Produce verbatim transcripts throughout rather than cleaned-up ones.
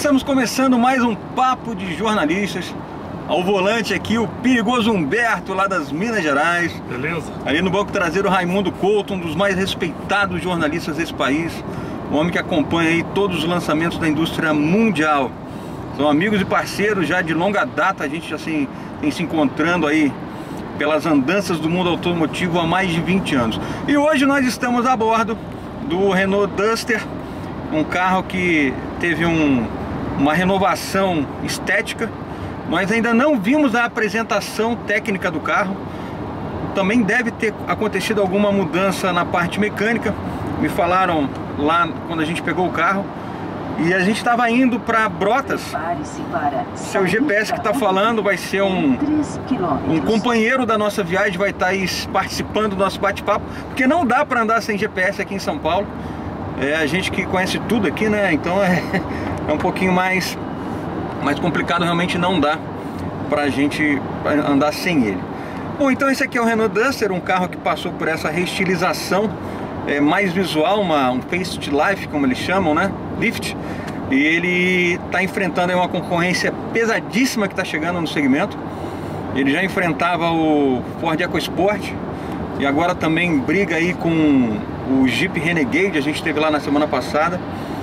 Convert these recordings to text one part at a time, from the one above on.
estamos começando mais um Papo de Jornalistas. Ao volante aqui o perigoso Humberto, lá das Minas Gerais. Beleza? Ali no banco traseiro Raimundo Couto, um dos mais respeitados jornalistas desse país. Um homem que acompanha aí todos os lançamentos da indústria mundial. São amigos e parceiros já de longa data. A gente já assim, tem se encontrando aí pelas andanças do mundo automotivo há mais de vinte anos. E hoje nós estamos a bordo do Renault Duster, um carro que teve um, uma renovação estética. Nós ainda não vimos a apresentação técnica do carro. Também deve ter acontecido alguma mudança na parte mecânica. Me falaram lá quando a gente pegou o carro. E a gente estava indo para Brotas. Seu G P S que está falando vai ser um, um companheiro da nossa viagem, vai estar aí participando do nosso bate-papo, porque não dá para andar sem G P S aqui em São Paulo. É a gente que conhece tudo aqui, né? Então é, é um pouquinho mais, mais complicado, realmente não dá para a gente andar sem ele. Bom, então esse aqui é o Renault Duster, um carro que passou por essa reestilização é, mais visual, uma, um facelift, como eles chamam, né? Lift. E ele está enfrentando aí uma concorrência pesadíssima que está chegando no segmento. Ele já enfrentava o Ford EcoSport e agora também briga aí com o Jeep Renegade, a gente esteve lá na semana passada.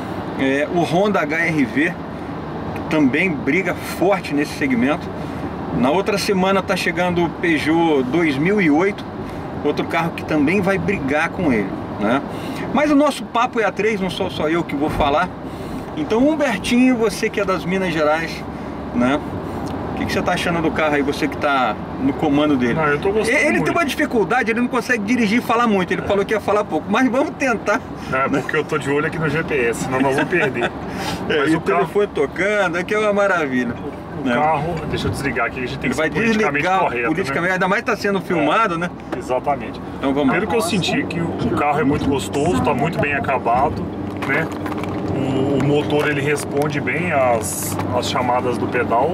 É, o Honda H R V também briga forte nesse segmento. Na outra semana está chegando o Peugeot dois mil e oito, outro carro que também vai brigar com ele, né? Mas o nosso papo é A três, não sou só eu que vou falar. Então, Humbertinho, você que é das Minas Gerais, né? O que, que você está achando do carro aí, você que está no comando dele? Não, eu tô gostando Ele muito. tem uma dificuldade, ele não consegue dirigir e falar muito. Ele é. falou que ia falar pouco, mas vamos tentar. É porque eu tô de olho aqui no G P S, senão nós vamos perder. É, mas e o o carro... telefone tocando, aqui é uma maravilha. O né? carro, deixa eu desligar aqui, a gente tem que vai ser politicamente desligar, correto, politicamente, né? Ainda mais está sendo filmado, é. né? Exatamente. Então vamos Pelo lá. que eu senti, que o carro é muito gostoso, está muito bem acabado, né? O, o motor ele responde bem às, às chamadas do pedal.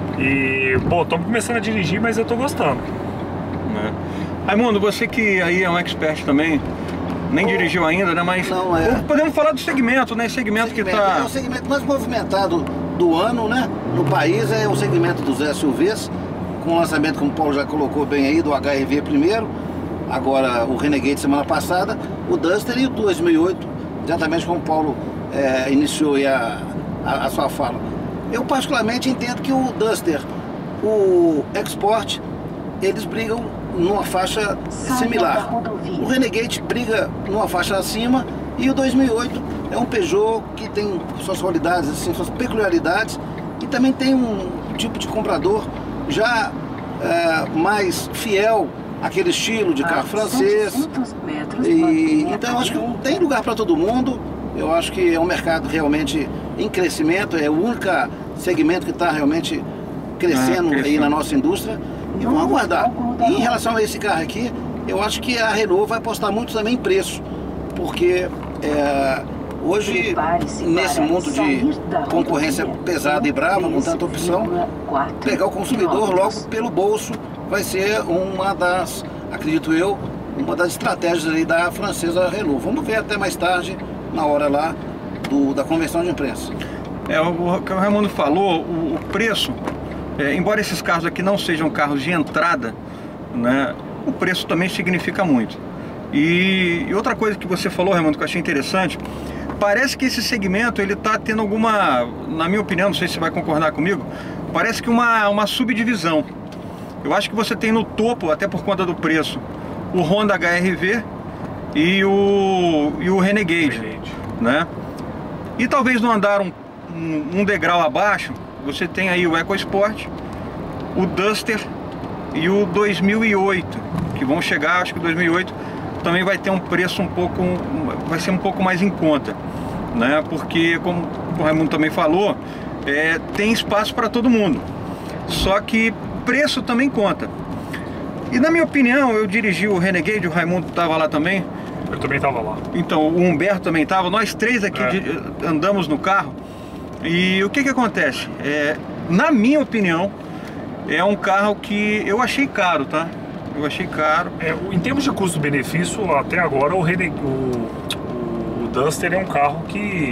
E, bom, estamos começando a dirigir, mas eu tô gostando. Né? Raimundo, você que aí é um expert também, nem oh, dirigiu ainda, né? Mas não, é... podemos falar do segmento, né? Segmento, segmento que tá... É o segmento mais movimentado do ano, né? No país é o segmento dos S U Vs, com o lançamento, como o Paulo já colocou bem aí, do H R V primeiro, agora o Renegade semana passada, o Duster e o dois mil e oito, exatamente como o Paulo é, iniciou aí a, a, a sua fala. Eu particularmente entendo que o Duster, o Export, eles brigam numa faixa similar. O Renegade briga numa faixa acima e o dois mil e oito é um Peugeot que tem suas qualidades, assim, suas peculiaridades e também tem um tipo de comprador já é, mais fiel àquele estilo de carro francês. E, então eu acho que tem lugar para todo mundo. Eu acho que é um mercado realmente em crescimento, é o único segmento que está realmente crescendo ah, aí na nossa indústria. E vamos aguardar. E em relação a esse carro aqui, eu acho que a Renault vai apostar muito também em preço, porque é, hoje, nesse mundo de concorrência pesada e brava, com tanta opção, pegar o consumidor logo pelo bolso vai ser uma das, acredito eu, uma das estratégias aí da francesa Renault. Vamos ver até mais tarde, na hora lá do, da convenção de imprensa. É, o que o Raimundo falou, o, o preço, é, embora esses carros aqui não sejam carros de entrada, né, o preço também significa muito. E, e outra coisa que você falou, Raimundo, que eu achei interessante, parece que esse segmento ele está tendo alguma, na minha opinião, não sei se você vai concordar comigo, parece que uma, uma subdivisão. Eu acho que você tem no topo, até por conta do preço, o Honda H R V e o, e o Renegade, Renegade, né? E talvez no andar um, um, um degrau abaixo, você tem aí o EcoSport, o Duster e o dois mil e oito, que vão chegar, acho que o dois mil e oito também vai ter um preço um pouco, vai ser um pouco mais em conta, né? Porque, como o Raimundo também falou, é, tem espaço para todo mundo, só que preço também conta. E na minha opinião, eu dirigi o Renegade, o Raimundo estava lá também. Eu também estava lá. Então, o Humberto também estava. Nós três aqui é. andamos no carro. E o que que acontece? É, na minha opinião, é um carro que eu achei caro, tá? Eu achei caro. É, em termos de custo-benefício, até agora o, Reneg... o... o Duster é um carro que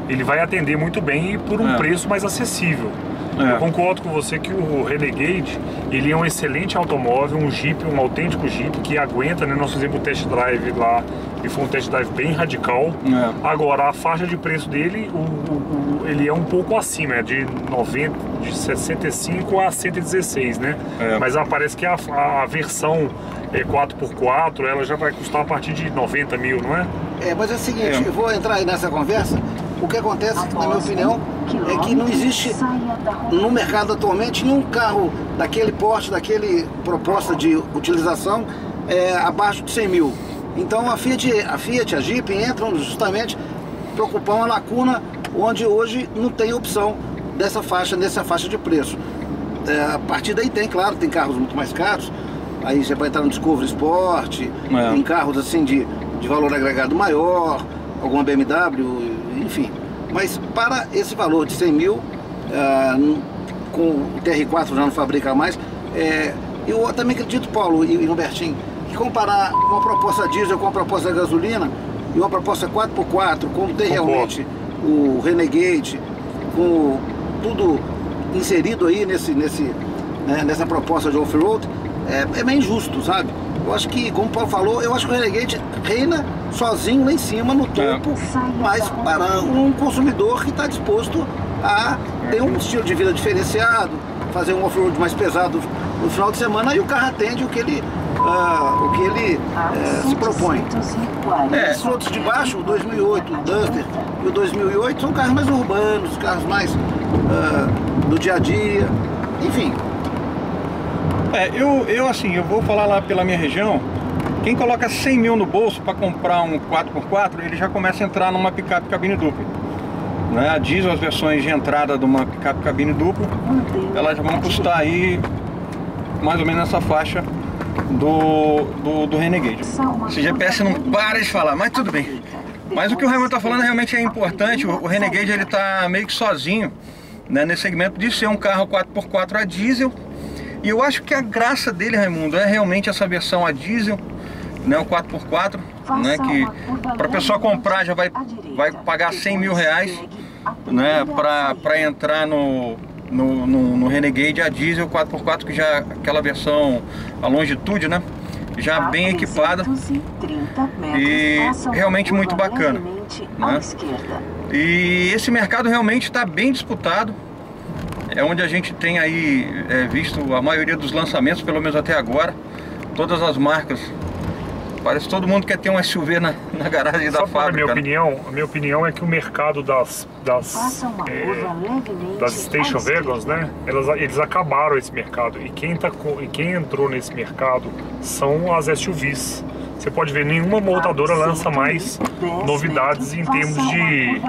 ele vai atender muito bem e por um é. preço mais acessível. É. Eu concordo com você que o Renegade, ele é um excelente automóvel, um Jeep, um autêntico Jeep que aguenta, né? Nós fizemos um test drive lá e foi um test drive bem radical. É. Agora, a faixa de preço dele, o, o, o, ele é um pouco acima, é de, noventa, de sessenta e cinco a cento e dezesseis, né? É. Mas ah, parece que a, a versão é, quatro por quatro, ela já vai custar a partir de noventa mil, não é? É, mas é o seguinte, É. eu vou entrar aí nessa conversa. O que acontece, na minha opinião, é que não existe no mercado atualmente nenhum carro daquele porte, daquele proposta de utilização é, abaixo de cem mil. Então a Fiat, a Fiat, a Jeep entram justamente para ocupar uma lacuna onde hoje não tem opção dessa faixa, nessa faixa de preço. É, a partir daí tem, claro, tem carros muito mais caros. Aí você vai entrar no Discovery Sport, É. tem carros assim de, de valor agregado maior, alguma B M W, enfim. Mas para esse valor de cem mil, uh, com o T R quatro já não fabrica mais, é, eu também acredito, Paulo e, e Robertinho, que comparar uma proposta diesel com uma proposta gasolina e uma proposta quatro por quatro, como tem Concordo. realmente o Renegade, com tudo inserido aí nesse, nesse, né, nessa proposta de off-road, é, é meio injusto, sabe? Eu acho que, como o Paulo falou, eu acho que o Renegade reina sozinho lá em cima, no topo, É. mas para um consumidor que está disposto a ter um estilo de vida diferenciado, fazer um off-road mais pesado no final de semana, e o carro atende o que ele, uh, o que ele uh, se propõe. É. Os outros de baixo, o dois mil e oito, o Duster e o dois mil e oito, são carros mais urbanos, carros mais uh, do dia a dia, enfim. É, eu, eu assim, eu vou falar lá pela minha região, quem coloca cem mil no bolso para comprar um quatro por quatro, ele já começa a entrar numa picape cabine dupla. Né? A diesel, as versões de entrada de uma picape cabine dupla, elas vão custar aí mais ou menos nessa faixa do, do, do Renegade. Esse G P S não para de falar, mas tudo bem. Mas o que o Raimundo está falando realmente é importante. O, o Renegade ele tá meio que sozinho, né, nesse segmento de ser um carro quatro por quatro a diesel. E eu acho que a graça dele, Raimundo, é realmente essa versão a diesel, né, o quatro por quatro, né, que para a pessoa comprar já vai, vai pagar cem mil reais, né, para entrar no, no, no, no Renegade a diesel quatro por quatro, que já é aquela versão a longitude, né, já bem equipada e realmente muito bacana, né? E esse mercado realmente está bem disputado. É onde a gente tem aí é, visto a maioria dos lançamentos, pelo menos até agora. Todas as marcas. Parece que todo mundo quer ter um S U V na, na garagem da Sabe qual é a fábrica. minha opinião? A minha opinião é que o mercado das, das, é, das station wagons, né? Elas, eles acabaram esse mercado. E quem, tá, e quem entrou nesse mercado são as S U Vs. Você pode ver, nenhuma montadora lança mais novidades em termos de...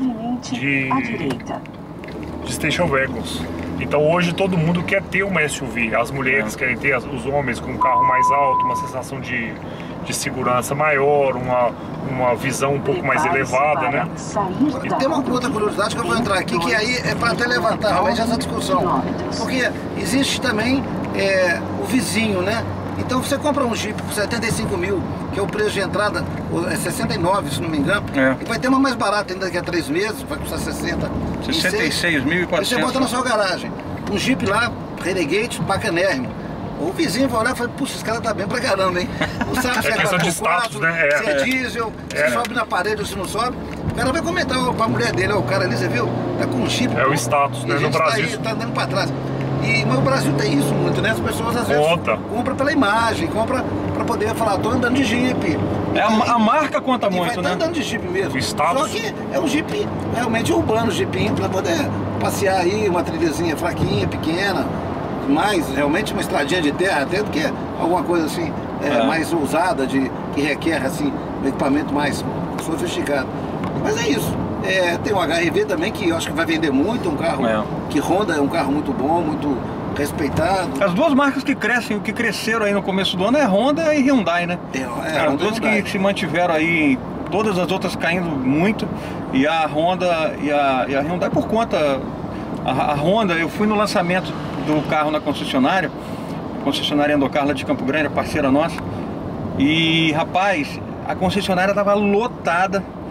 de de station wagons. Então hoje todo mundo quer ter uma S U V. As mulheres é. querem ter, os homens com um carro mais alto, uma sensação de, de segurança maior, uma, uma visão um pouco mais elevada, né? E tem uma outra curiosidade que eu vou entrar aqui, que aí é para até levantar realmente essa discussão. Porque existe também é, o vizinho, né? Então você compra um Jeep por setenta e cinco mil, que é o preço de entrada, é sessenta e nove, se não me engano, é. E vai ter uma mais barata ainda daqui a três meses, vai custar sessenta. sessenta e seis mil e quatrocentos. Você bota na sua garagem um Jeep lá, Renegade, bacanérrimo. O vizinho vai olhar e fala, puxa, esse cara tá bem pra caramba, hein? Não sabe se é quatro por quatro, né? é. se é diesel, é. se sobe na parede ou se não sobe. O cara vai comentar pra mulher dele, ó, o cara ali, você viu? Tá com um Jeep. É pô, o status, né? No Brasil. Tá, aí, tá andando pra trás. E, mas o Brasil tem isso muito, né? As pessoas às vezes conta. compram pela imagem, compram pra poder falar, tô andando de Jeep. É a, a marca conta muito, vai né? Tá andando de Jeep mesmo. O status. Só que é um Jeep realmente urbano, Jeepinho, pra poder passear aí, uma trilhazinha fraquinha, pequena, mais realmente uma estradinha de terra, até do que alguma coisa assim, é, é. mais ousada, de, que requer assim, um equipamento mais sofisticado. Mas é isso. É, tem o H R V também, que eu acho que vai vender muito, um carro é. que Honda é um carro muito bom, muito respeitado. As duas marcas que crescem, que cresceram aí no começo do ano é Honda e Hyundai, né? É, é, As duas que se mantiveram aí, todas as outras caindo muito, e a Honda e a, e a Hyundai por conta, a, a Honda, eu fui no lançamento do carro na concessionária, concessionária Endocarla de Campo Grande, a parceira nossa, e rapaz, a concessionária estava lotada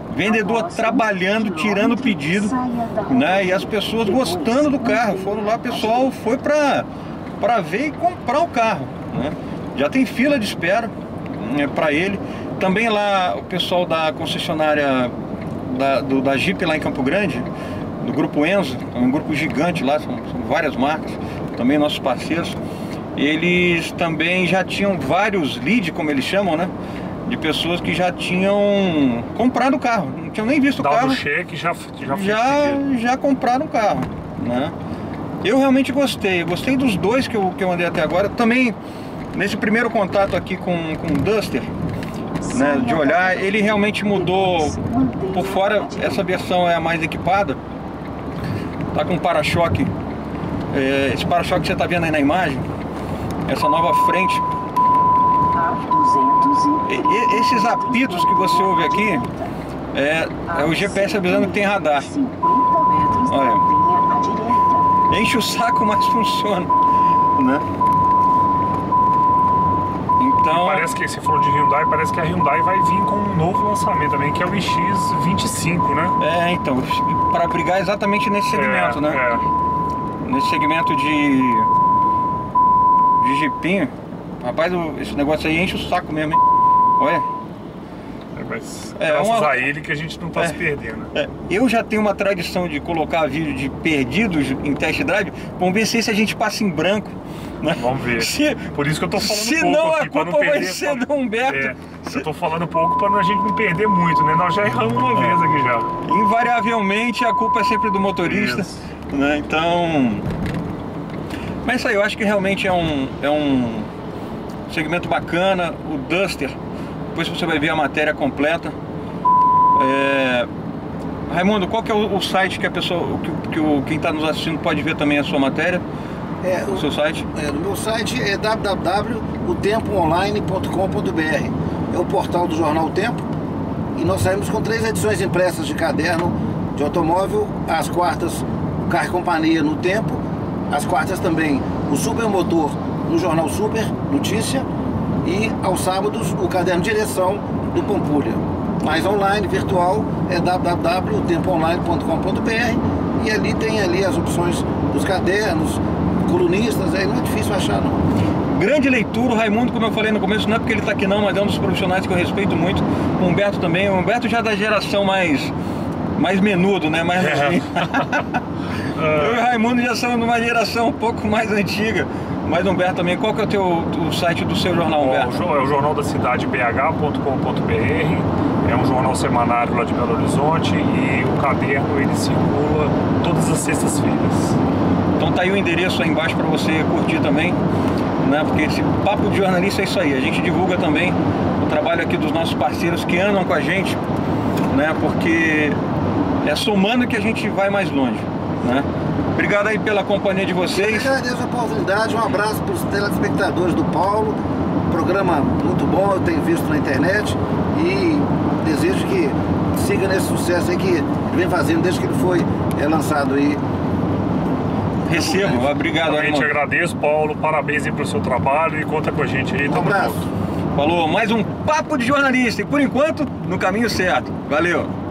vendedor trabalhando, tirando pedido, né? E as pessoas gostando do carro. Foram lá, o pessoal foi para para ver e comprar o carro, né? Já tem fila de espera, né, para ele. Também lá o pessoal da concessionária da, do, da Jeep lá em Campo Grande, do grupo Enzo, é um grupo gigante lá, são, são várias marcas, também nossos parceiros. Eles também já tinham vários leads, como eles chamam, né? De pessoas que já tinham comprado o carro, não tinham nem visto o Dado carro. o cheque, já, já, já, já compraram o carro, né? Eu realmente gostei, eu gostei dos dois que eu, que eu andei até agora. Também, nesse primeiro contato aqui com, com o Duster, né, de olhar, ele realmente mudou. Por fora, essa versão é a mais equipada. Tá com para-choque, é, esse para-choque que você tá vendo aí na imagem, essa nova frente. E, e, esses apitos que você ouve aqui, é, é o G P S avisando que tem radar. Olha. Enche o saco, mas funciona, né? Então... Parece que, se for de Hyundai, parece que a Hyundai vai vir com um novo lançamento também, que é o i X vinte e cinco, né? É, então, para brigar exatamente nesse segmento, é, né? É. Nesse segmento de... de jipinho. Rapaz, esse negócio aí enche o saco mesmo, hein? Olha. Mas é, graças uma... a ele que a gente não tá é, se perdendo. É. Eu já tenho uma tradição de colocar vídeo de perdidos em test drive. Vamos ver se esse a gente passa em branco, né? Vamos ver. Se... Por isso que eu tô falando se pouco não, aqui, a culpa pra não perder, vai ser pra... do Humberto. É, se... Eu tô falando pouco pra a gente não perder muito, né? Nós já erramos uma é. vez aqui já. Invariavelmente a culpa é sempre do motorista, isso. Né? Então... Mas isso aí, eu acho que realmente é um, é um segmento bacana. O Duster, depois você vai ver a matéria completa. É... Raimundo, qual que é o, o site que a pessoa, que, que o, quem está nos assistindo pode ver também a sua matéria? É, o, o seu site? É, no meu site é w w w ponto o tempo online ponto com ponto b r. É o portal do jornal O Tempo. E nós saímos com três edições impressas de caderno de automóvel. Às quartas, o Carro e Companhia no Tempo. Às quartas também, o Supermotor no Jornal Super Notícia. E aos sábados, o caderno Direção do Pampulha. Mais online, virtual, é w w w ponto o tempo online ponto com ponto b r. E ali tem ali as opções dos cadernos, colunistas, aí não é difícil achar não. Grande leitura, o Raimundo, como eu falei no começo, não é porque ele está aqui não, mas é um dos profissionais que eu respeito muito. O Humberto também, o Humberto já é da geração mais, mais menudo, né? Mais é. Eu e o Raimundo já somos de uma geração um pouco mais antiga. Mas Humberto também, qual que é o teu o site do seu jornal, Humberto? É o Jornal da Cidade b h ponto com ponto b r. É um jornal semanário lá de Belo Horizonte e o caderno ele circula todas as sextas-feiras. Então tá aí o endereço aí embaixo para você curtir também, né? Porque esse papo de jornalista é isso aí. A gente divulga também o trabalho aqui dos nossos parceiros que andam com a gente, né? Porque é somando que a gente vai mais longe, né? Obrigado aí pela companhia de vocês. Eu agradeço a oportunidade, um abraço para os telespectadores do Paulo. Programa muito bom, eu tenho visto na internet e desejo que siga nesse sucesso aí que ele vem fazendo desde que ele foi é, lançado aí. Recebo, obrigado. Eu te agradeço, Paulo, parabéns aí pelo seu trabalho e conta com a gente aí. Um abraço. Falou, mais um papo de jornalista e por enquanto no caminho certo. Valeu.